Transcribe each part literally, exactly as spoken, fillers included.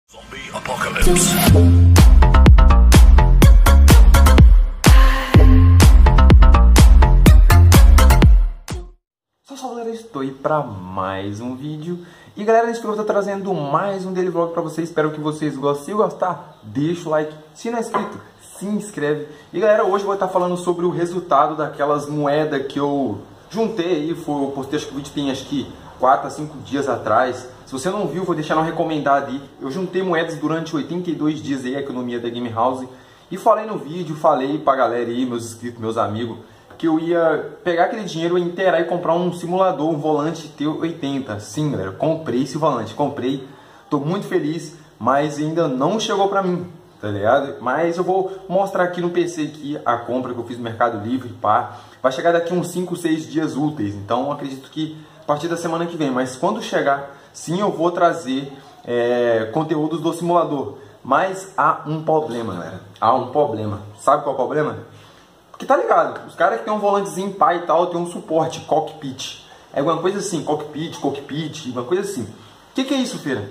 Zombie Apocalypse. Salve, galera, estou aí para mais um vídeo. E galera, nesse vídeo eu estou trazendo mais um daily vlog para vocês. Espero que vocês gostem. Se gostar, deixa o like. Se não é inscrito, se inscreve. E galera, hoje eu vou estar falando sobre o resultado daquelas moedas que eu juntei aí. Foi, eu postei, acho que o vídeo tem acho que quatro a cinco dias atrás. Se você não viu, vou deixar no recomendado aí. Eu juntei moedas durante oitenta e dois dias aí, a economia da Game House. E falei no vídeo, falei pra galera aí, meus inscritos, meus amigos, que eu ia pegar aquele dinheiro, inteirar e comprar um simulador, um volante T oitenta. Sim, galera, comprei esse volante, comprei. Tô muito feliz, mas ainda não chegou pra mim, tá ligado? Mas eu vou mostrar aqui no P C aqui a compra que eu fiz no Mercado Livre, pá. Vai chegar daqui uns cinco, seis dias úteis, então acredito que a partir da semana que vem. Mas quando chegar, sim, eu vou trazer é, conteúdos do simulador. Mas há um problema, galera. Há um problema. Sabe qual é o problema? Porque tá ligado, os caras que tem um volantezinho pá e tal, tem um suporte, cockpit. É alguma coisa assim, cockpit, cockpit, uma coisa assim. O que, que é isso, Feira?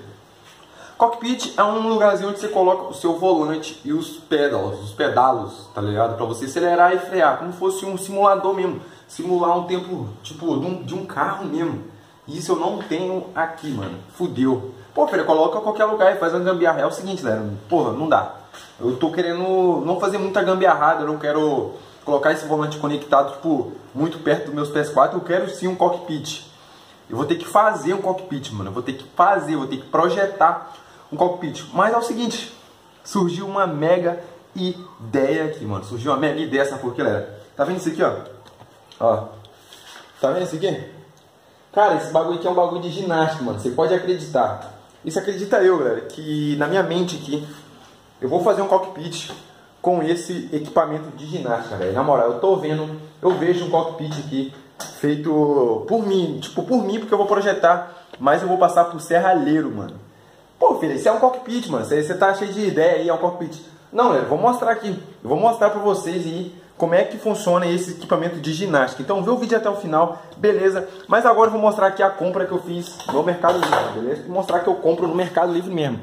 Cockpit é um lugarzinho onde você coloca o seu volante e os pedalos, os pedalos, tá ligado? Pra você acelerar e frear, como se fosse um simulador mesmo. Simular um tempo, tipo, de um, de um carro mesmo. Isso eu não tenho aqui, mano. Fudeu. Pô, Feira, coloca qualquer lugar e faz uma gambiarra. É o seguinte, galera. Porra, não dá. Eu tô querendo não fazer muita gambiarrada. Eu não quero colocar esse volante conectado, tipo, muito perto dos meus P S quatro. Eu quero sim um cockpit. Eu vou ter que fazer um cockpit, mano. Eu vou ter que fazer, eu vou ter que projetar um cockpit. Mas é o seguinte. Surgiu uma mega ideia aqui, mano. Surgiu uma mega ideia, sabe por quê, galera? Tá vendo isso aqui, ó? Ó. Tá vendo isso aqui? Cara, esse bagulho aqui é um bagulho de ginástica, mano. Você pode acreditar. Isso acredita eu, galera, que na minha mente aqui, eu vou fazer um cockpit com esse equipamento de ginástica, velho. Na moral, eu tô vendo, eu vejo um cockpit aqui feito por mim. Tipo, por mim, porque eu vou projetar, mas eu vou passar pro serralheiro, mano. Pô, filho, isso é um cockpit, mano. Você, você tá cheio de ideia aí, é um cockpit. Não, galera, vou mostrar aqui. Eu vou mostrar pra vocês aí como é que funciona esse equipamento de ginástica. Então vê o vídeo até o final, beleza? Mas agora eu vou mostrar aqui a compra que eu fiz no Mercado Livre, beleza? Vou mostrar que eu compro no Mercado Livre mesmo.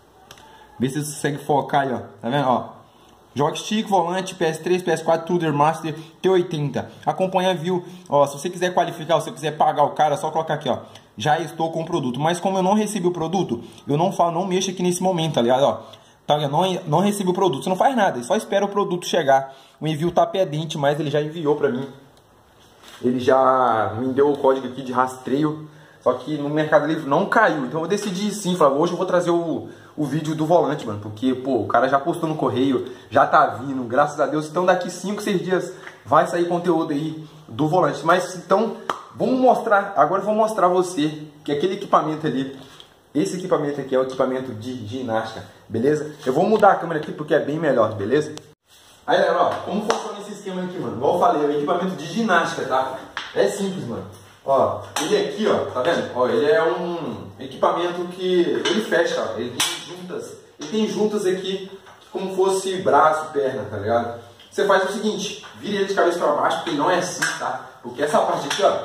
Vê se você consegue focar aí, ó. Tá vendo, ó? Joystick, volante, P S três, P S quatro, Tuner Master, T oitenta. Acompanha, viu? Ó, se você quiser qualificar, se você quiser pagar o cara, é só colocar aqui, ó. Já estou com o produto. Mas como eu não recebi o produto, eu não falo, não mexo aqui nesse momento, tá ligado? Ó. Tá, não, não recebi o produto, você não faz nada, só espera o produto chegar. O envio tá pendente, mas ele já enviou pra mim. Ele já me deu o código aqui de rastreio. Só que no Mercado Livre não caiu. Então eu decidi sim, falar, hoje eu vou trazer o, o vídeo do volante, mano. Porque, pô, o cara já postou no correio, já tá vindo, graças a Deus. Então daqui cinco, seis dias vai sair conteúdo aí do volante. Mas então, vamos mostrar, agora eu vou mostrar a você que aquele equipamento ali, esse equipamento aqui é o equipamento de ginástica, beleza? Eu vou mudar a câmera aqui porque é bem melhor, beleza? Aí, galera, ó, como funciona esse esquema aqui, mano? Igual eu falei, é um equipamento de ginástica, tá? É simples, mano. Ó, ele aqui, ó, tá vendo? Ó, ele é um equipamento que ele fecha, ó. Ele tem juntas, ele tem juntas aqui como fosse braço, perna, tá ligado? Você faz o seguinte, vira ele de cabeça pra baixo, porque não é assim, tá? Porque essa parte aqui, ó,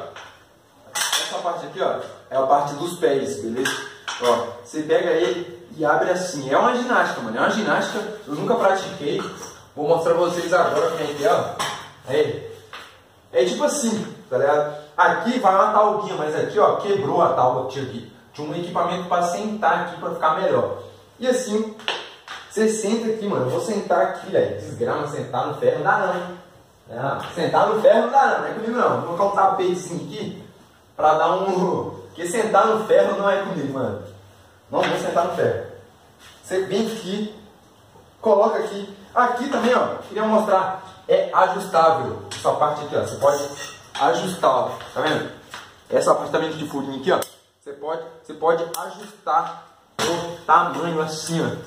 essa parte aqui, ó, é a parte dos pés, beleza? Ó, você pega ele e abre assim. É uma ginástica, mano. É uma ginástica. Eu nunca pratiquei. Vou mostrar pra vocês agora como é que é, ó. Aí. É tipo assim, tá ligado? Aqui vai uma talguinha, mas aqui, ó, quebrou a talga que tinha aqui. Tinha um equipamento pra sentar aqui pra ficar melhor. E assim, você senta aqui, mano. Eu vou sentar aqui, velho. Desgrama, sentar no ferro não dá não, hein? Não, sentar no ferro não dá não. Não é comigo não. Vou colocar um tapetezinho aqui pra dar um... Porque sentar no ferro não é comigo, mano. Não vou sentar no ferro. Você vem aqui, coloca aqui. Aqui também, ó, queria mostrar, é ajustável. Essa parte aqui, ó, você pode ajustar, ó. Tá vendo? Essa apartamento de furinho aqui, ó, você pode, você pode ajustar o tamanho assim, ó.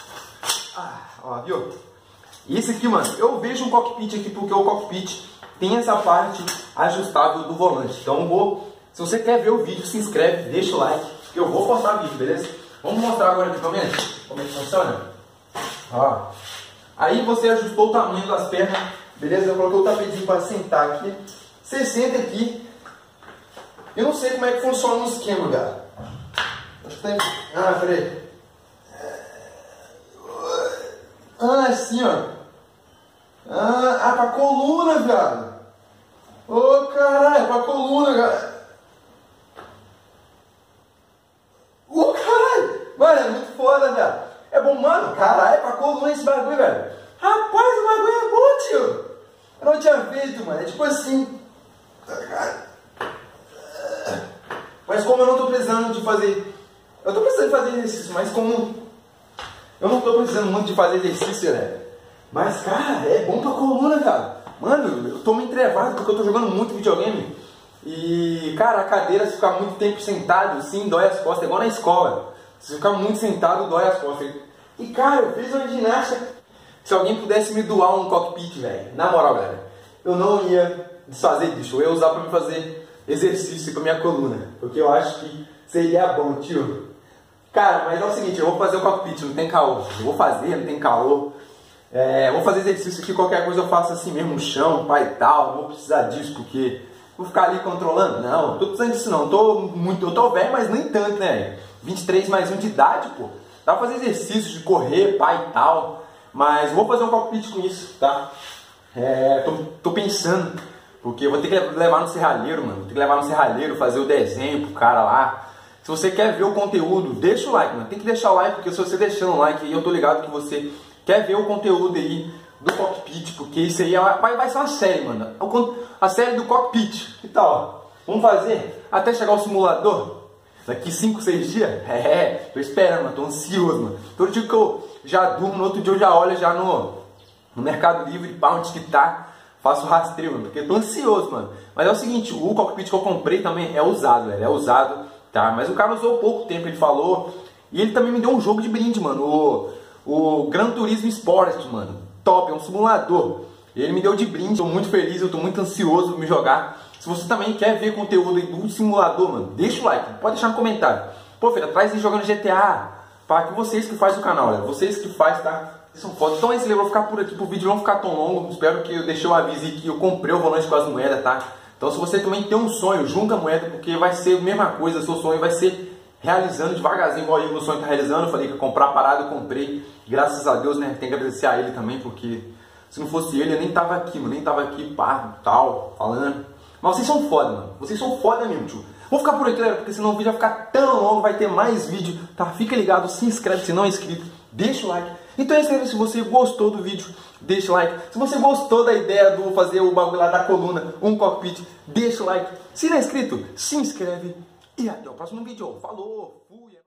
Ah, ó, viu? Esse aqui, mano, eu vejo um cockpit aqui porque o cockpit tem essa parte ajustável do volante. Então eu vou... Se você quer ver o vídeo, se inscreve, deixa o like, que eu vou postar vídeo, beleza? Vamos mostrar agora aqui como é, como é que funciona. Ó. Aí você ajustou o tamanho das pernas, beleza? Eu coloquei o tapetezinho para sentar aqui. Você senta aqui. Eu não sei como é que funciona o esquema, cara. Acho que tem... Ah, peraí. Ah, assim, ó. Ah, ah pra coluna, viado. Ô, oh, caralho, pra coluna, cara. Ô, oh, caralho. Mano, é muito foda, velho. É bom, mano. Caralho, é pra coluna esse bagulho, velho. Rapaz, o bagulho é bom, tio. Eu não tinha feito, mano. É tipo assim. Mas como eu não tô precisando de fazer... Eu tô precisando de fazer exercício, mas como... Eu não tô precisando muito de fazer exercício, né? Mas, cara, é bom pra coluna, cara. Mano, eu tô me entrevado porque eu tô jogando muito videogame. E, cara, a cadeira, se ficar muito tempo sentado, assim, dói as costas. É igual na escola. Se ficar muito sentado, dói as costas. E, cara, eu fiz uma ginástica. Se alguém pudesse me doar um cockpit, velho, na moral, galera, eu não ia desfazer disso. Eu ia usar pra me fazer exercício pra minha coluna. Porque eu acho que seria bom, tio. Cara, mas é o seguinte, eu vou fazer o cockpit, não tem caô. Eu vou fazer, não tem caô. É, vou fazer exercício aqui, qualquer coisa eu faço assim mesmo no chão, pai e tal. Não vou precisar disso, porque vou ficar ali controlando. Não, não tô precisando disso não. Tô muito, eu tô velho, mas nem tanto, né? vinte e três mais um de idade, pô. Dá pra fazer exercício de correr, pai e tal. Mas vou fazer um cockpit com isso, tá? É, tô, tô pensando, porque eu vou ter que levar no serralheiro, mano. Vou ter que levar no serralheiro, fazer o desenho pro cara lá. Se você quer ver o conteúdo, deixa o like, mano. Tem que deixar o like, porque se você deixando o like aí, eu tô ligado que você quer ver o conteúdo aí do cockpit, porque isso aí vai, vai ser uma série, mano. A série do cockpit. Que tal? Vamos fazer até chegar o simulador? Daqui cinco, seis dias? É, tô esperando, mano. Tô ansioso, mano. Todo dia que eu já durmo, no outro dia eu já olho já no, no Mercado Livre, pá, onde que tá. Faço rastreio, mano, porque eu tô ansioso, mano. Mas é o seguinte, o cockpit que eu comprei também é usado, velho. É usado, tá? Mas o cara usou pouco tempo, ele falou. E ele também me deu um jogo de brinde, mano. O, o Gran Turismo Sport, mano. Top, é um simulador. Ele me deu de brinde, tô muito feliz, eu tô muito ansioso pra me jogar. Se você também quer ver conteúdo aí do simulador, mano, deixa o like, pode deixar no comentário. Pô, filha, traz aí jogando G T A. Para que vocês que fazem o canal, galera. Vocês que fazem, tá? Vocês são foda. Então é isso, eu vou ficar por aqui pro vídeo não ficar tão longo. Espero que eu deixei o aviso aí que eu comprei o volante com as moedas, tá? Então se você também tem um sonho, junta a moeda, porque vai ser a mesma coisa, seu sonho vai ser realizando devagarzinho, igual aí o meu sonho tá realizando. Eu falei que ia comprar a parada, eu comprei. Graças a Deus, né? Tem que agradecer a ele também, porque se não fosse ele, eu nem tava aqui, mano. Nem tava aqui, pá, tal, falando. Mas vocês são foda, mano. Vocês são foda mesmo, tio. Vou ficar por aqui, galera, porque senão o vídeo vai ficar tão longo, vai ter mais vídeo, tá? Fica ligado, se inscreve se não é inscrito, deixa o like. Então é isso aí, se você gostou do vídeo, deixa o like. Se você gostou da ideia do fazer o bagulho lá da coluna, um cockpit, deixa o like. Se não é inscrito, se inscreve. E até o próximo vídeo. Falou, fui!